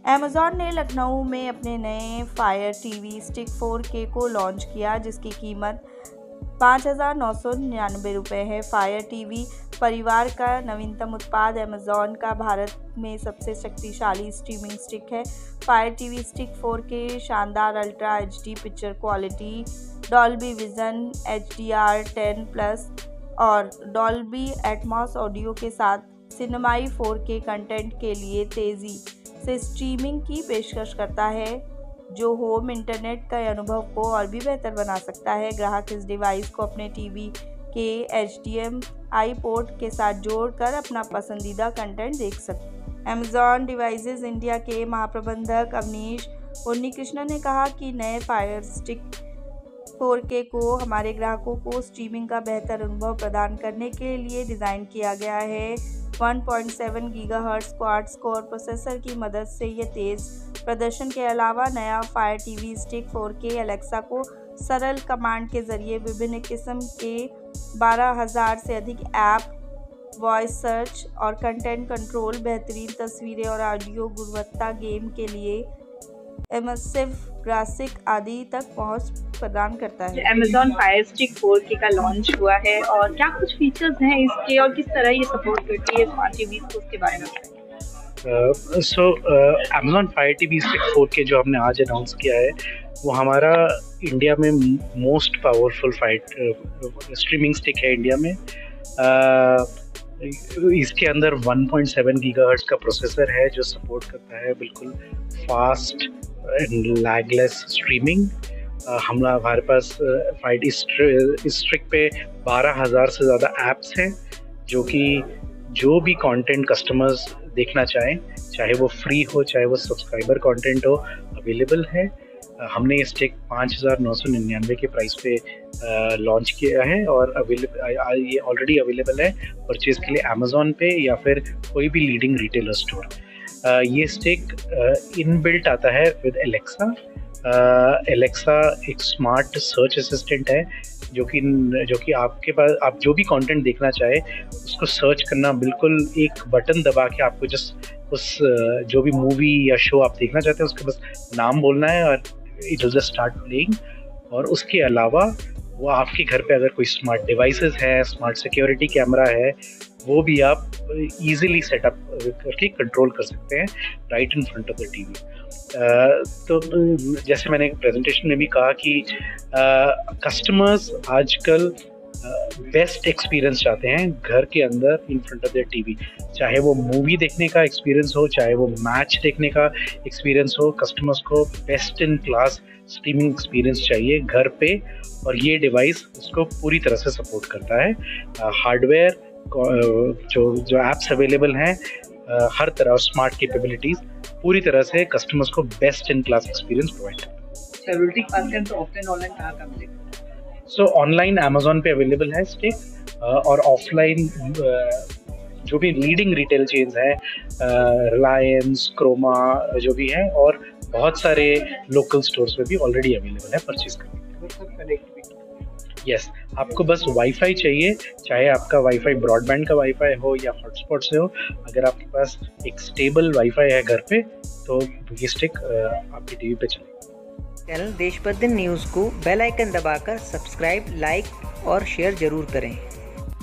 Amazon ने लखनऊ में अपने नए फायर टीवी स्टिक 4K को लॉन्च किया, जिसकी कीमत 5,999 रुपये है। फायर टीवी परिवार का नवीनतम उत्पाद अमेज़न का भारत में सबसे शक्तिशाली स्ट्रीमिंग स्टिक है। फायर टीवी स्टिक 4K शानदार ultra HD picture quality, Dolby Vision, HDR10+ और डॉल्बी एटमॉस ऑडियो के साथ सिनेमाई 4K कंटेंट के लिए तेज़ी से स्ट्रीमिंग की पेशकश करता है, जो होम इंटरनेट के अनुभव को और भी बेहतर बना सकता है। ग्राहक इस डिवाइस को अपने टीवी के HDMI पोर्ट के साथ जोड़कर अपना पसंदीदा कंटेंट देख सकते हैं। अमेज़न डिवाइसेस इंडिया के महाप्रबंधक अवनीश उन्नीकृष्णन ने कहा कि नए फायर स्टिक 4K को हमारे ग्राहकों को स्ट्रीमिंग का बेहतर अनुभव प्रदान करने के लिए डिज़ाइन किया गया है। 1.7 गीगाहर्ट्ज़ क्वाड कोर प्रोसेसर की मदद से ये तेज़ प्रदर्शन के अलावा नया fire TV stick 4K Alexa को सरल कमांड के जरिए विभिन्न किस्म के 12,000 से अधिक ऐप, वॉइस सर्च और कंटेंट कंट्रोल, बेहतरीन तस्वीरें और ऑडियो गुणवत्ता, गेम के लिए इमर्सिव ग्राफिक आदि तक पहुंच प्रदान करता है। Amazon Fire Stick 4K का लॉन्च हुआ है और क्या कुछ फीचर्स हैं इसके और किस तरह ये सपोर्ट करती है स्मार्ट टीवी को, उसके बारे में Amazon Fire TV Stick 4K जो हमने आज अनाउंस किया है वो हमारा इंडिया में मोस्ट पावरफुल स्ट्रीमिंग स्टिक है इंडिया में। इसके अंदर 1.7 गीगाहर्ट्ज़ का प्रोसेसर है जो सपोर्ट करता है बिल्कुल फास्ट एंड लैगलेस स्ट्रीमिंग। हमारे पास फाइट इस स्ट्रिक पे 12,000 से ज़्यादा ऐप्स हैं जो कि जो भी कंटेंट कस्टमर्स देखना चाहें, चाहे वो फ्री हो चाहे वो सब्सक्राइबर कंटेंट हो, अवेलेबल है। हमने ये स्टिक 5,999 के प्राइस पे लॉन्च किया है और ये ऑलरेडी अवेलेबल है परचेज के लिए अमेज़न पे या फिर कोई भी लीडिंग रिटेलर स्टोर। ये स्टिक इनबिल्ट आता है विद एलेक्सा। एलेक्सा एक स्मार्ट सर्च असिस्टेंट है जो कि आपके पास आप जो भी कंटेंट देखना चाहे उसको सर्च करना, बिल्कुल एक बटन दबा के आपको जस्ट उस जो भी मूवी या शो आप देखना चाहते हैं उसका बस नाम बोलना है और it will just start playing. और उसके अलावा वो आपके घर पे अगर कोई स्मार्ट डिवाइसेस है, स्मार्ट सिक्योरिटी कैमरा है, वो भी आप इजीली सेटअप करके कंट्रोल कर सकते हैं right in front of the TV. तो जैसे मैंने प्रेजेंटेशन में भी कहा कि कस्टमर्स आजकल बेस्ट एक्सपीरियंस चाहते हैं घर के अंदर in front of the TV, चाहे वो मूवी देखने का एक्सपीरियंस हो, चाहे वो मैच देखने का एक्सपीरियंस हो। कस्टमर्स को best in class streaming experience चाहिए घर पे और ये डिवाइस उसको पूरी तरह से सपोर्ट करता है। हार्डवेयर जो ऐप्स अवेलेबल हैं, हर तरह स्मार्ट कैपेबिलिटीज पूरी तरह से कस्टमर्स को best in class experience provide करता है। ऑफलाइन ऑनलाइन कहाँ का मिलेगा? सो ऑनलाइन अमेज़न पे अवेलेबल है स्टिक और ऑफलाइन जो भी लीडिंग रिटेल चेन्स हैं, रिलायंस, क्रोमा जो भी हैं और बहुत सारे लोकल स्टोर्स में भी ऑलरेडी अवेलेबल है परचेज करने। यस, आपको बस वाईफाई चाहिए, चाहे आपका वाईफाई ब्रॉडबैंड का वाईफाई हो या हॉटस्पॉट से हो। अगर आपके पास एक स्टेबल वाईफाई है घर पे तो ये स्टिक आपकी टीवी पे चलेगा। चैनल देशबंधन न्यूज़ को बेल आइकन दबाकर सब्सक्राइब, लाइक और शेयर जरूर करें।